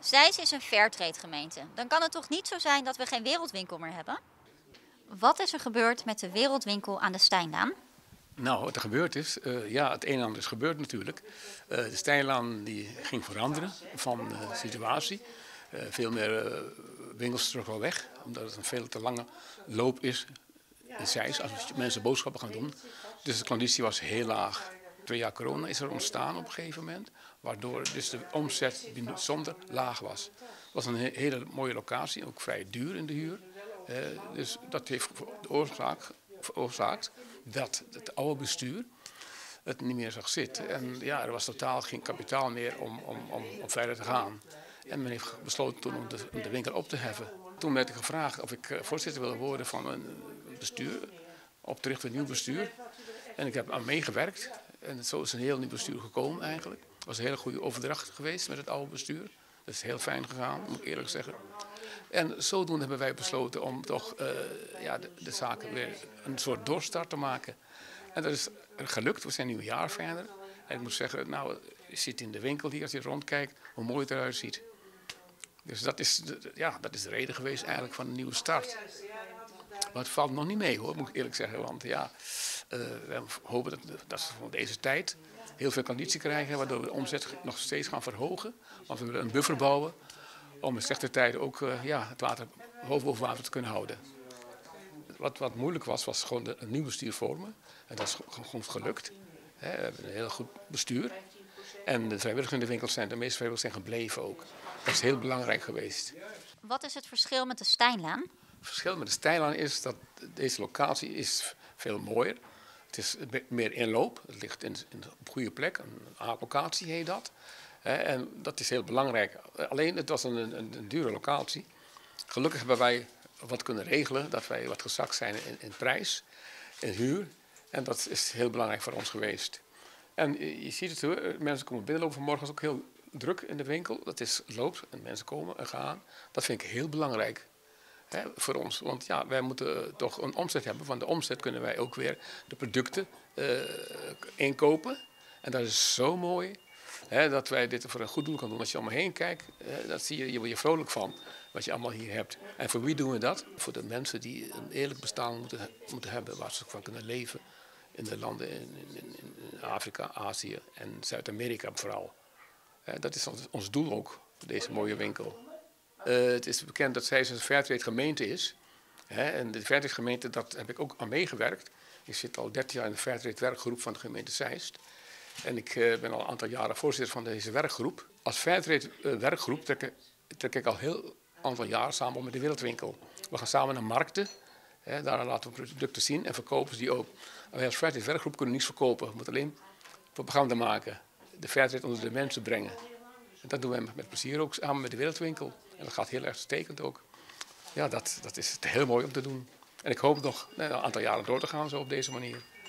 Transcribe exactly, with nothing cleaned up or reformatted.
Zeist is een Fairtrade gemeente. Dan kan het toch niet zo zijn dat we geen wereldwinkel meer hebben? Wat is er gebeurd met de wereldwinkel aan de Steinlaan? Nou, wat er gebeurd is, uh, ja, het een en ander is gebeurd natuurlijk. Uh, de Steinlaan die ging veranderen van de situatie. Uh, veel meer uh, winkels trokken wel weg, omdat het een veel te lange loop is in Zeist als mensen boodschappen gaan doen. Dus de conditie was heel laag. Twee jaar corona is er ontstaan op een gegeven moment, waardoor dus de omzet bijzonder laag was. Het was een hele mooie locatie, ook vrij duur in de huur. Uh, dus dat heeft de oorzaak veroorzaakt dat het oude bestuur het niet meer zag zitten. En ja, er was totaal geen kapitaal meer om, om, om, om verder te gaan. En men heeft besloten toen om de, om de winkel op te heffen. Toen werd ik gevraagd of ik voorzitter wilde worden van een bestuur, op te richten een nieuw bestuur. En ik heb aan meegewerkt. En zo is een heel nieuw bestuur gekomen eigenlijk. Het was een hele goede overdracht geweest met het oude bestuur. Dat is heel fijn gegaan, moet ik eerlijk zeggen. En zodoende hebben wij besloten om toch uh, ja, de, de zaken weer een soort doorstart te maken. En dat is gelukt. We zijn nu een jaar verder. En ik moet zeggen, nou, je zit in de winkel hier, als je rondkijkt, hoe mooi het eruit ziet. Dus dat is de, ja, dat is de reden geweest eigenlijk van een nieuwe start. Maar het valt nog niet mee hoor, moet ik eerlijk zeggen. Want ja, uh, we hopen dat, dat ze van deze tijd heel veel conditie krijgen, waardoor we de omzet nog steeds gaan verhogen. Want we willen een buffer bouwen om in slechte tijden ook uh, ja, het water hoofd boven water te kunnen houden. Wat, wat moeilijk was, was gewoon de, een nieuw bestuur vormen. En dat is gewoon gelukt. He, we hebben een heel goed bestuur. En de vrijwilligers in de winkels zijn, de meeste vrijwilligers zijn gebleven ook. Dat is heel belangrijk geweest. Wat is het verschil met de Steinlaan? Het verschil met de Steinlaan is dat deze locatie is veel mooier. Het is meer inloop. Het ligt in, in een goede plek. Een A-locatie heet dat. He, en dat is heel belangrijk. Alleen, het was een, een, een dure locatie. Gelukkig hebben wij wat kunnen regelen, dat wij wat gezakt zijn in, in prijs, in huur. En dat is heel belangrijk voor ons geweest. En je ziet het hoor, mensen komen binnenlopen vanmorgen, is ook heel druk in de winkel. Dat is loopt en mensen komen en gaan. Dat vind ik heel belangrijk hè, voor ons. Want ja, wij moeten toch een omzet hebben. Van de omzet kunnen wij ook weer de producten uh, inkopen. En dat is zo mooi. He, dat wij dit voor een goed doel kunnen doen. Als je om me heen kijkt, he, dat zie je, je word je vrolijk van wat je allemaal hier hebt. En voor wie doen we dat? Voor de mensen die een eerlijk bestaan moeten, moeten hebben, waar ze van kunnen leven in de landen in, in, in Afrika, Azië en Zuid-Amerika vooral. He, dat is ons, ons doel ook, voor deze mooie winkel. Uh, het is bekend dat Zeist een Fairtrade gemeente is. He, en de Fairtrade gemeente, daar heb ik ook aan meegewerkt. Ik zit al dertien jaar in de Fairtrade werkgroep van de gemeente Zeist. En ik uh, ben al een aantal jaren voorzitter van deze werkgroep. Als Fairtrade uh, werkgroep trek, trek ik al heel aantal jaar samen op met de Wereldwinkel. We gaan samen naar markten. Hè, daar laten we producten zien en verkopen ze die ook. En wij als Fairtrade werkgroep kunnen niets verkopen. We moeten alleen propaganda maken. De Fairtrade onder de mensen brengen. En dat doen we met plezier ook samen met de Wereldwinkel. En dat gaat heel erg stekend ook. Ja, dat, dat is heel mooi om te doen. En ik hoop nog een aantal jaren door te gaan zo op deze manier.